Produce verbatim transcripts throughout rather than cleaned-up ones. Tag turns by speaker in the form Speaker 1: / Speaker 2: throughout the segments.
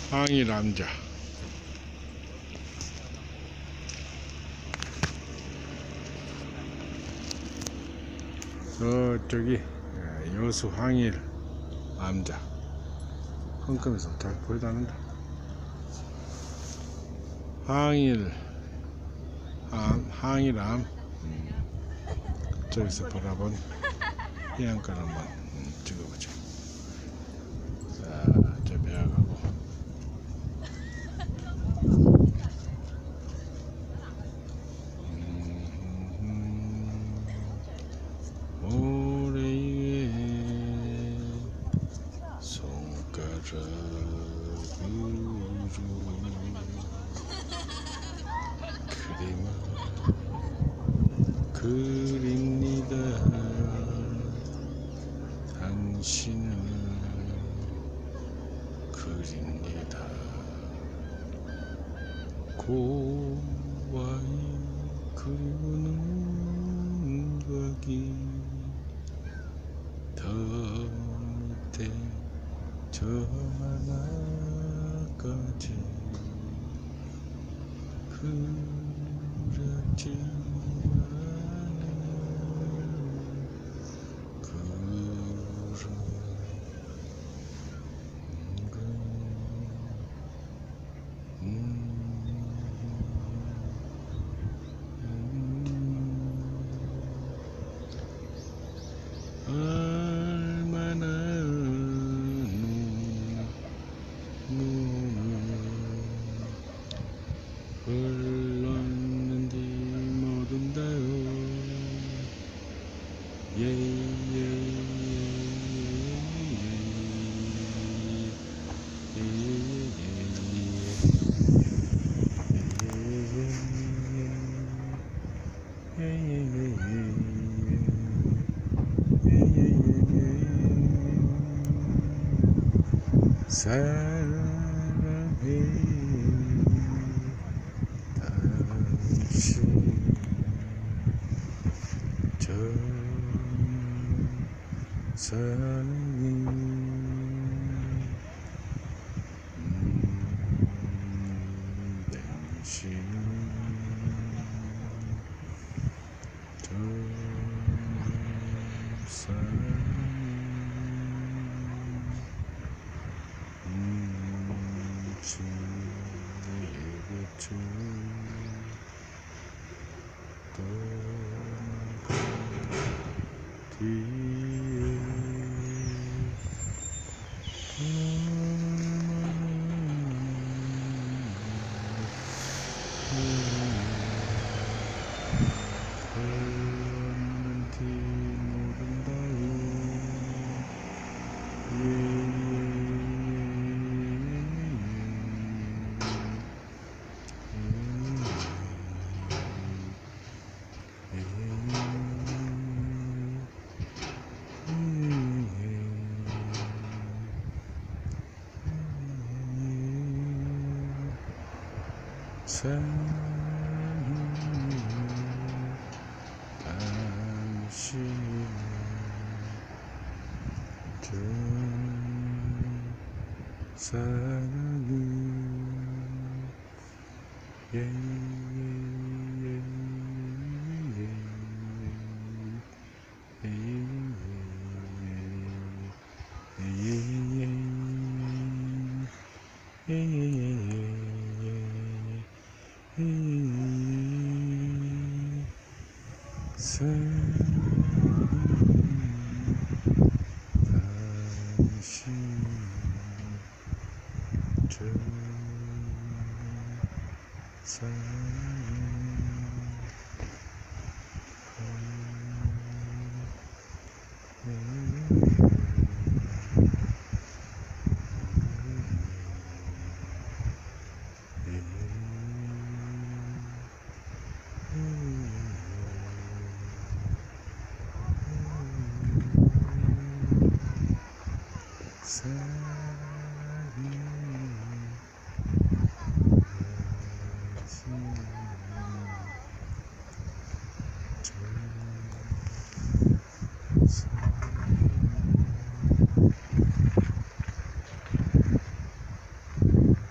Speaker 1: 항일 남자. 저쪽이 여수 항일 암자. 헝금에서 잘 보이지 않는다. 항일 암, 항일암. 음, 저기서 바라본 해안가를 한번 음, 찍어보죠. 자, 저 배가 가고. 모래 위에 손가락으로 그림을 그립니다. 당신을 그립니다. 고와의 그리운 음각이 더 밑에 저 하나까지 그렸지만은 얼마나 눈물을 흘렀는지 모른다요. 사랑해 당신 저 사랑해 음, 당신 저 사랑해 지혜부터 떠나간 뒤에 흘렀는지 모른다요. 당신을 저 사랑해 당신 저 사랑해 사랑해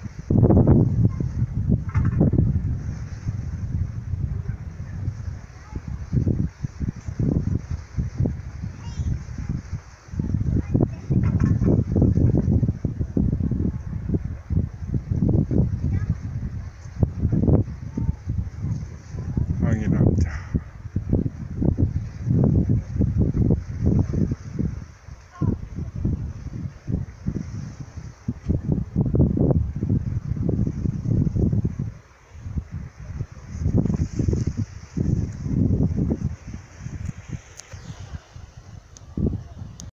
Speaker 1: 황희 남자.